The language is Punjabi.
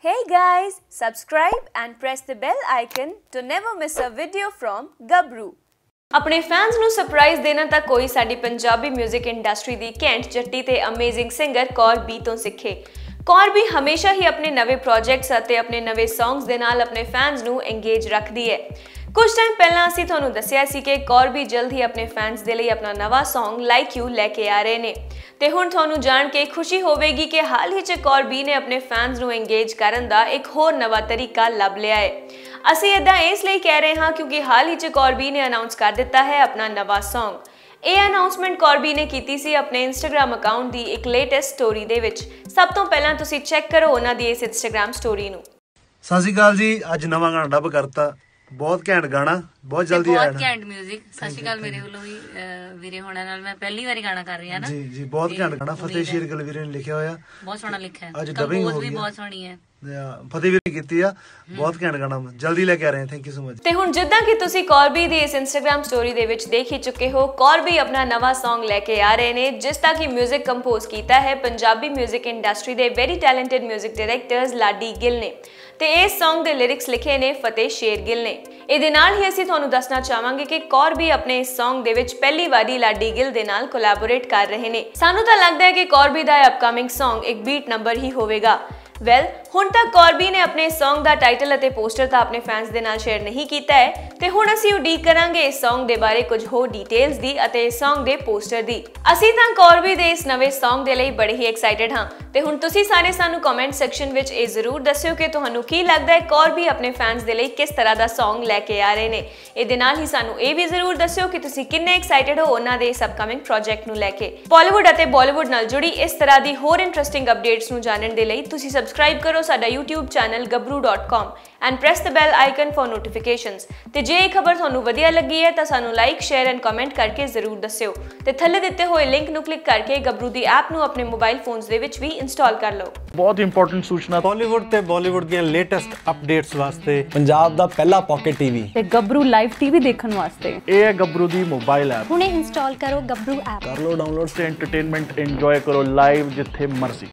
Hey guys, subscribe and press the bell icon to never miss a video from Gabru. ਆਪਣੇ ਫੈਨਸ ਨੂੰ ਸਰਪ੍ਰਾਈਜ਼ ਦੇਣਾ ਤਾਂ ਕੋਈ ਸਾਡੀ ਪੰਜਾਬੀ 뮤직 ਇੰਡਸਟਰੀ ਦੀ ਘੈਂਟ ਜੱਟੀ ਤੇ ਅਮੇਜ਼ਿੰਗ ਸਿੰਗਰ ਕੌਰ ਬੀ ਤੋਂ ਸਿੱਖੇ। ਕੌਰ ਬੀ ਹਮੇਸ਼ਾ ਹੀ ਆਪਣੇ ਨਵੇਂ ਪ੍ਰੋਜੈਕਟਸ ਅਤੇ ਆਪਣੇ ਨਵੇਂ ਸੌਂਗਸ ਦੇ ਨਾਲ ਆਪਣੇ ਫੈਨਸ ਨੂੰ ਇੰਗੇਜ ਰੱਖਦੀ ਹੈ। ਕੁਝ ਟਾਈਮ ਪਹਿਲਾਂ ਅਸੀਂ ਤੁਹਾਨੂੰ ਦੱਸਿਆ ਸੀ ਕਿ ਕੌਰ ਬੀ ਜਲਦ ਹੀ ਆਪਣੇ ਫੈਨਸ ਦੇ ਲਈ ਆਪਣਾ ਨਵਾਂ ਸੌਂਗ ਲਾਈਕ ਯੂ ਲੈ ਕੇ ਆ ਰਹੇ ਨੇ ਤੇ ਹੁਣ ਤੁਹਾਨੂੰ ਜਾਣ ਕੇ ਖੁਸ਼ੀ ਹੋਵੇਗੀ ਕਿ ਹਾਲ ਹੀ 'ਚ ਕੌਰ ਬੀ ਨੇ ਆਪਣੇ ਫੈਨਸ ਨੂੰ ਇੰਗੇਜ ਕਰਨ ਦਾ ਇੱਕ ਹੋਰ ਨਵਾਂ ਤਰੀਕਾ ਲੱਭ ਲਿਆ ਹੈ। ਅਸੀਂ ਇਦਾਂ ਇਸ ਲਈ ਕਹਿ ਰਹੇ ਹਾਂ ਕਿਉਂਕਿ ਹਾਲ ਹੀ 'ਚ ਕੌਰ ਬੀ ਨੇ ਅਨਾਉਂਸ ਕਰ ਦਿੱਤਾ ਹੈ ਆਪਣਾ ਨਵਾਂ ਸੌਂਗ। ਇਹ ਅਨਾਉਂਸਮੈਂਟ ਕੌਰ ਬੀ ਨੇ ਕੀਤੀ ਸੀ ਆਪਣੇ ਇੰਸਟਾਗ੍ਰਾਮ ਅਕਾਊਂਟ ਦੀ ਇੱਕ ਲੇਟੈਸਟ ਸਟੋਰੀ ਦੇ ਵਿੱਚ। ਸਭ ਤੋਂ ਪਹਿਲਾਂ ਤੁਸੀਂ ਚੈੱਕ ਕਰੋ ਉਹਨਾਂ ਦੀ ਇਸ ਇੰਸਟਾਗ੍ਰਾਮ ਸਟੋਰੀ ਨੂੰ। ਸਤਿ ਸ਼੍ਰੀ ਅਕਾਲ ਜੀ, ਅੱਜ ਨਵਾਂ ਗਾਣਾ ਡੱਬ ਕਰਤਾ, ਬਹੁਤ ਘੈਂਟ ਗਾਣਾ, ਬਹੁਤ ਜਲਦੀ ਆਇਆ। ਬਹੁਤ ਘੈਂਟ 뮤직। ਸਤਿ ਸ਼੍ਰੀ ਅਕਾਲ ਮੇਰੇ ਵੱਲੋਂ ਵੀ ਵੀਰੇ ਹੋਣਾ ਨਾਲ ਮੈਂ ਪਹਿਲੀ ਵਾਰੀ ਗਾਣਾ ਕਰ ਰਹੀ ਹਾਂ ਨਾ। ਜੀ ਜੀ, ਬਹੁਤ ਘੈਂਟ ਗਾਣਾ, ਫਤਿਹ ਸ਼ੇਰ ਗਿੱਲ ਵੀਰੇ ਨੇ ਲਿਖਿਆ ਹੋਇਆ, ਬਹੁਤ ਸੋਹਣਾ ਲਿਖਿਆ ਹੈ, ਅੱਜ ਡਬਿੰਗ ਹੋ ਗਈ, ਬਹੁਤ ਸੋਹਣੀ ਹੈ, ਫਤਿਹ ਵੀਰੇ ਕੀਤੀ ਆ, ਬਹੁਤ ਘੈਂਟ ਗਾਣਾ, ਜਲਦੀ ਲੈ ਕੇ ਆ ਰਹੇ ਹਾਂ। Thank you so much. ਤੇ ਹੁਣ ਜਿੱਦਾਂ ਕਿ ਤੁਸੀਂ ਕੌਰ ਬੀ ਦੀ ਇਸ ਇੰਸਟਾਗ੍ਰਾਮ ਸਟੋਰੀ ਦੇ ਵਿੱਚ ਦੇਖ ਹੀ ਚੁੱਕੇ ਹੋ, ਕੌਰ ਬੀ ਆਪਣਾ ਨਵਾਂ ਸੌਂਗ ਲੈ ਕੇ ਆ ਰਹੇ ਨੇ ਜਿਸ ਦਾ ਕਿ 뮤직 ਕੰਪੋਜ਼ ਕੀਤਾ ਹੈ ਪੰਜਾਬੀ 뮤직 ਇੰਡਸਟਰੀ ਦੇ very talented 뮤직 directors Laddi Gill ਨੇ ਤੇ ਇਸ ਸੌਂਗ ਦੇ ਲਿਰਿਕਸ ਲਿਖੇ ਨੇ ਫਤਿਹ ਸ਼ੇਰ ਗਿੱਲ ਨੇ। ਇਹਦੇ ਨਾਲ ਹੀ ਅਸੀਂ ਤੁਹਾਨੂੰ ਦੱਸਣਾ ਚਾਹਾਂਗੇ ਕਿ ਕੌਰ ਬੀ ਆਪਣੇ ਇਸ ਸੌਂਗ ਦੇ ਵਿੱਚ ਪਹਿਲੀ ਵਾਰੀ ਲਾਡੀ ਗਿੱਲ ਦੇ ਨਾਲ ਕੋਲੈਬੋਰੇਟ ਕਰ ਰਹੇ ਨੇ। ਸਾਨੂੰ ਤਾਂ ਲੱਗਦਾ ਹੈ ਕਿ ਕੌਰ ਬੀ ਦਾ ਅਪਕਮਿੰਗ ਸੌਂਗ ਇੱਕ ਬੀਟ ਨੰਬਰ ਹੀ ਹੋਵੇਗਾ। ਵੈਲ, ਹੁਣ ਤੱਕ ਕੌਰ ਬੀ ਨੇ ਆਪਣੇ ਸੌਂਗ ਦਾ ਟਾਈਟਲ ਅਤੇ ਪੋਸਟਰ ਤਾਂ ਆਪਣੇ ਫੈਨਸ ਦੇ ਨਾਲ ਸ਼ੇਅਰ ਨਹੀਂ ਕੀਤਾ ਹੈ ਤੇ ਹੁਣ ਅਸੀਂ ਉਡੀਕ ਕਰਾਂਗੇ ਇਸ ਸੌਂਗ ਦੇ ਬਾਰੇ ਕੁਝ ਹੋਰ ਡਿਟੇਲਸ ਦੀ ਅਤੇ ਇਸ ਸੌਂਗ ਦੇ ਪੋਸਟਰ ਦੀ। ਅਸੀਂ ਤਾਂ ਕੌਰ ਬੀ ਦੇ ਇਸ ਨਵੇਂ ਸੌਂਗ ਦੇ ਲਈ ਬੜੇ ਹੀ ਐਕਸਾਈਟਡ ਹਾਂ ਤੇ ਹੁਣ ਤੁਸੀਂ ਸਾਰੇ ਸਾਨੂੰ ਕਮੈਂਟ ਸੈਕਸ਼ਨ ਵਿੱਚ ਇਹ ਜ਼ਰੂਰ ਦੱਸਿਓ ਕਿ ਤੁਹਾਨੂੰ ਕੀ ਲੱਗਦਾ ਹੈ ਕੌਰ ਬੀ ਆਪਣੇ ਫੈਨਸ ਦੇ ਲਈ ਕਿਸ ਤਰ੍ਹਾਂ ਦਾ ਸੌਂਗ ਲੈ ਕੇ ਆ ਰਹੇ ਨੇ। ਇਹਦੇ ਨਾਲ ਹੀ ਸਾਨੂੰ ਇਹ ਵੀ ਜ਼ਰੂਰ ਦੱਸਿਓ ਕਿ ਤੁਸੀਂ ਕਿੰਨੇ ਐਕਸਾਈਟਡ ਹੋ ਉਹਨਾਂ ਦੇ ਇਸ ਅਪਕਮਿੰਗ ਪ੍ਰੋਜੈਕਟ ਨੂੰ ਲੈ ਕੇ। ਬਾਲੀਵੁੱਡ ਅਤੇ ਬਾਲੀਵੁੱਡ ਨਾਲ ਜੁੜੀ ਇਸ ਤਰ੍ਹਾਂ ਦੀ ਹੋਰ ਇੰਟਰਸਟਿੰਗ ਅਪਡੇਟਸ ਨੂੰ ਜਾਣਨ ਦੇ ਲਈ ਤੁਸੀਂ ਸਬਸਕ੍ਰਾਈਬ ਕਰੋ ਸਾਡਾ YouTube channel gabru.com and press the bell icon for notifications। ਤੇ ਜੇ ਇਹ ਖਬਰ ਤੁਹਾਨੂੰ ਵਧੀਆ ਲੱਗੀ ਹੈ ਤਾਂ ਸਾਨੂੰ ਲਾਈਕ, ਸ਼ੇਅਰ ਐਂਡ ਕਮੈਂਟ ਕਰਕੇ ਜ਼ਰੂਰ ਦੱਸਿਓ ਤੇ ਥੱਲੇ ਦਿੱਤੇ ਹੋਏ ਲਿੰਕ ਨੂੰ ਕਲਿੱਕ ਕਰਕੇ ਗਬਰੂ ਦੀ ਐਪ ਨੂੰ ਆਪਣੇ ਮੋਬਾਈਲ ਫੋਨਸ ਦੇ ਵਿੱਚ ਵੀ ਇੰਸਟਾਲ ਕਰ ਲਓ। ਬਹੁਤ ਇੰਪੋਰਟੈਂਟ ਸੂਚਨਾ ਬਾਲੀਵੁੱਡ ਤੇ ਬਾਲੀਵੁੱਡ ਦੀਆਂ ਲੇਟੈਸਟ ਅਪਡੇਟਸ ਵਾਸਤੇ ਪੰਜਾਬ ਦਾ ਪਹਿਲਾ ਪਾਕਟ ਟੀਵੀ ਤੇ ਗਬਰੂ ਲਾਈਵ ਟੀਵੀ ਦੇਖਣ ਵਾਸਤੇ ਇਹ ਹੈ ਗਬਰੂ ਦੀ ਮੋਬਾਈਲ ਐਪ। ਹੁਣੇ ਇੰਸਟਾਲ ਕਰੋ ਗਬਰੂ ਐਪ, ਕਰ ਲਓ ਡਾਊਨਲੋਡ ਤੇ ਐਂਟਰਟੇਨਮੈਂਟ ਇੰਜੋਏ ਕਰੋ ਲਾਈਵ ਜਿੱਥੇ ਮਰਜ਼ੀ।